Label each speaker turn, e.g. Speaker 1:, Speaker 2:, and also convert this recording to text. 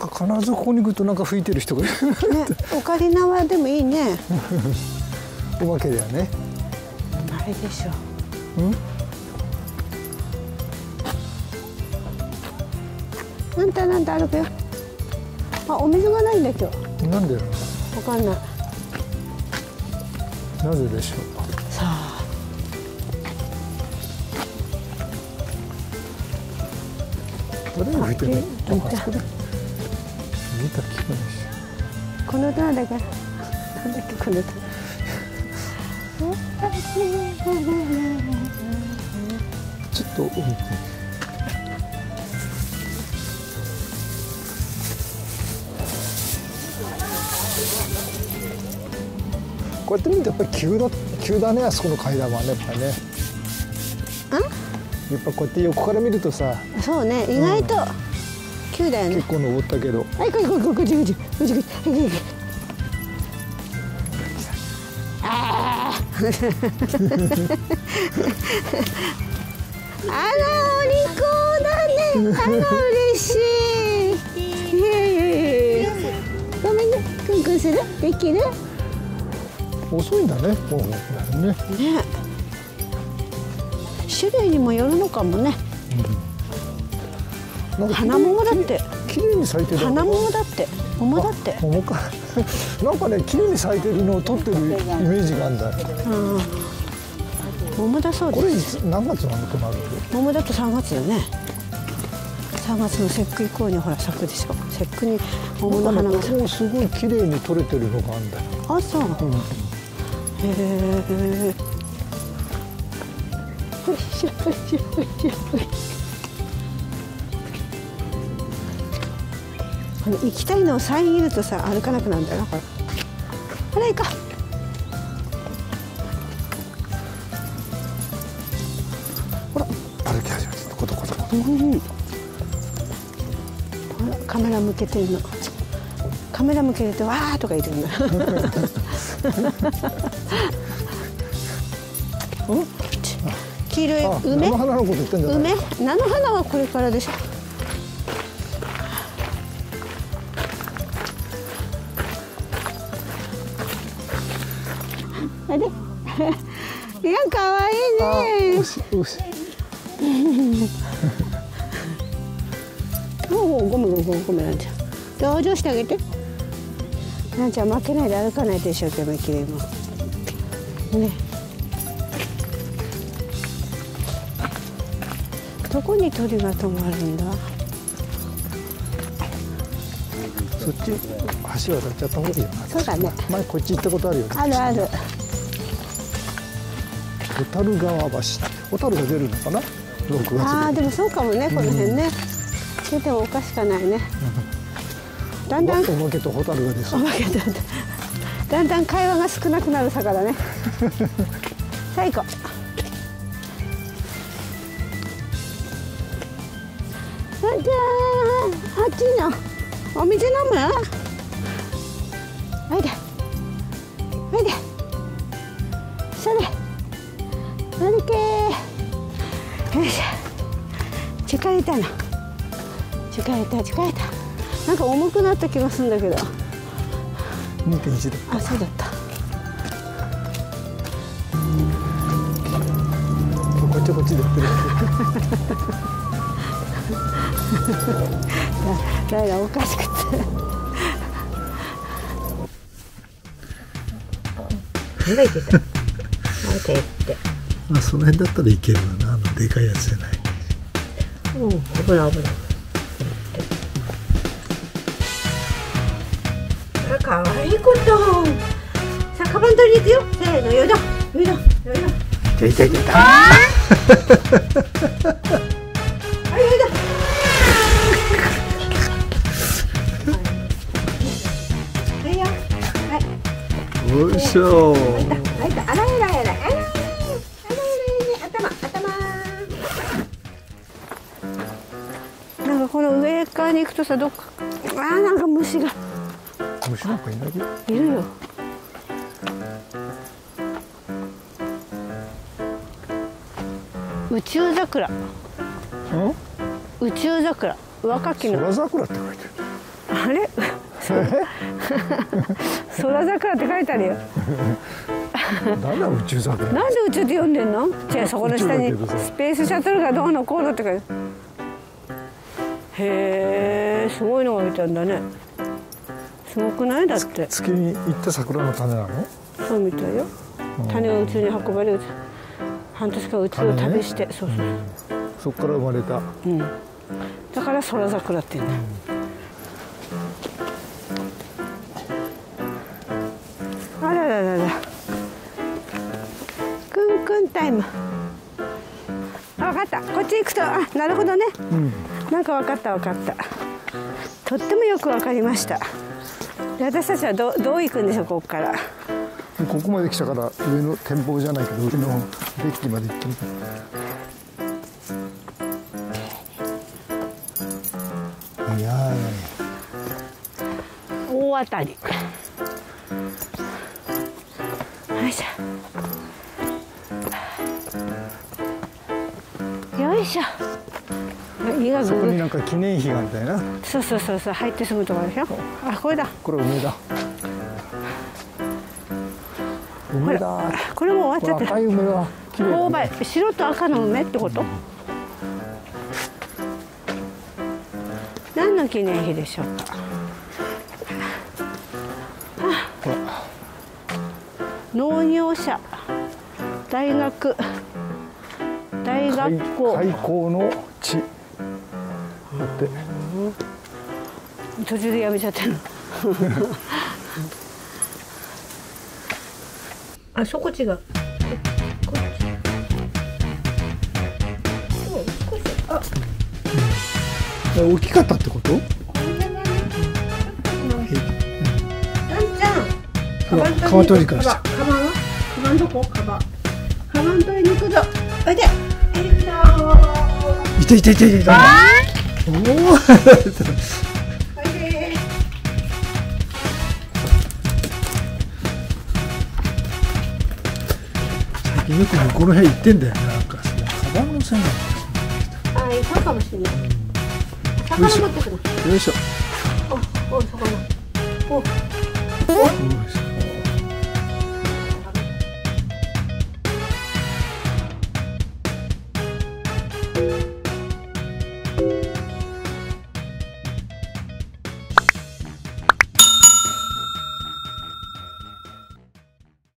Speaker 1: 必ずここに来るとなんか吹いてる人がいる。
Speaker 2: ね、オカリナはでもいいね。
Speaker 1: おまけだよね。
Speaker 2: あれでしょ。なんて歩くよ。あ、お水がないんだ今日。
Speaker 1: なんでなの？
Speaker 2: わかんない。
Speaker 1: なぜでしょう。
Speaker 2: さあ。
Speaker 1: 誰が吹いてるの？
Speaker 2: 見た。
Speaker 1: 見た気がし。
Speaker 2: この歌なんだから。なんだっけこの歌。
Speaker 1: ちょっと置いて。こうやって見るとやっぱり急だね、あそこの階段はね、やっぱりね。やっぱこうやって横から見るとさ。
Speaker 2: そうね、意外と急だよね。
Speaker 1: 結構登ったけど。
Speaker 2: はい、こっち。ああ。あら、お利口だね。あら、嬉しい。ごめんね、クンクンする？できる？
Speaker 1: 遅いんだね、もうね。
Speaker 2: ね。種類にもよるのかもね。花桃だって。
Speaker 1: 綺麗に咲いてる。
Speaker 2: 花桃だって。桃だって。
Speaker 1: 桃か。なんかね、綺麗に咲いてるのを撮ってるイメージがあるんだ。
Speaker 2: 桃だそうです。
Speaker 1: これ何月なのとなる？
Speaker 2: 桃だと3月よね。3月の節句以降にほら咲くでしょ。節句に桃の花が咲く。
Speaker 1: もうすごい綺麗に撮れてるのがあるんだよ。
Speaker 2: あ、そう。へえ。行きたいのを遮るとさ、歩かなくなるんだよ。ほら。ほら行こ
Speaker 1: う。ほら、歩き始めて、コト。
Speaker 2: ほら、カメラ向けてるの。カメラ向けるとわーとか言ってるんだ。黄色い梅？
Speaker 1: 菜の花のこと言ってんじゃない？
Speaker 2: 梅？菜の花はこれからでしょ。あれ？いや、可愛いね。ごめんなんちゃん。同情してあげて。なんちゃん負けないで歩かないと一生懸命きれいもん。ね。どこに鳥が止まるんだ。
Speaker 1: そっち橋渡っちゃった方がいいよな。
Speaker 2: そうだね。
Speaker 1: 前こっち行ったことあるよね。
Speaker 2: ある。
Speaker 1: 小樽川橋。小樽が出るのかな。6月で。
Speaker 2: ああ、でもそうかもね、この辺ね。出てもおかしかないね。だんだん。
Speaker 1: おまけとホタルがです。
Speaker 2: おまけと。だんだん会話が少なくなる坂だね。最高。じゃあ、あっちのお水飲む？おいで。それ。歩け。よいしょ。疲れた。なんか重くなった気がするんだけど。
Speaker 1: 2.1 だ。
Speaker 2: あ、そうだった。
Speaker 1: こっちでやってる。
Speaker 2: だからおかしくて。考えてた。
Speaker 1: あ、その辺だったらいけるわな。でかいやつじゃない。
Speaker 2: 危ない。かわいいこと。さあ、カバン取りに行くよ。せーの、よいど。
Speaker 1: 痛い。
Speaker 2: はい、よいど。はいよ。はい。
Speaker 1: よいしょ。
Speaker 2: あら。なんかこの上側に行くとさ、どっか。なんか虫が。
Speaker 1: 虫なんかいないよ。
Speaker 2: いるよ。宇宙桜。宇宙桜。若きの。
Speaker 1: 空桜って書いてる。
Speaker 2: あれ空桜って書いてあるよ。
Speaker 1: なんだ宇宙桜。
Speaker 2: なんで宇宙って読んでんの？じゃあそこの下にスペースシャトルがどうのこうのって書いて。へえ、すごいのが置いてあるんだね。すごくない？だって
Speaker 1: 月に行った桜の種なの？
Speaker 2: そうみたいよ。種が宇宙に運ばれる。半年間宇宙を旅して、ね、そうそう、
Speaker 1: そこから生まれた。
Speaker 2: うん。だから空桜って言うんだ。あらららら。くんくんタイム。分かった。こっち行くと、あ、なるほどね。うん、なんか分かった分かった。とってもよく分かりました。で、私たちはどう行くんでしょう、ここから。
Speaker 1: ここまで来たから上の展望じゃないけど上のデッキまで行ってみた。いや
Speaker 2: 大当たり。よいしょ。よいしょ。
Speaker 1: そこになんか記念碑がみたいな。
Speaker 2: そうそうそうそう、入ってすぐところでしょ。あ、これだ。
Speaker 1: これ梅だ。梅だ。
Speaker 2: これも終わっちゃった。
Speaker 1: 赤い梅だ。綺麗だね。
Speaker 2: 勾配、白と赤の梅ってこと？何の記念碑でしょうか。農業者、大学、大学校。
Speaker 1: 開校の地。だって。
Speaker 2: 途中でやめちゃったの。あ、そこ違う。こっち。少し、あ。
Speaker 1: 大きかったってこと？カバン取りからした。
Speaker 2: カバンは？カバンどこ？カバン取りに行くぞ。おいで。
Speaker 1: いたいたいたいた。おお。最近よく向こうの部屋行ってんだよね。なんかそのカバンの線が。
Speaker 2: あ、そうかもしれない。魚持ってくる。
Speaker 1: よいしょ。
Speaker 2: お、魚。お。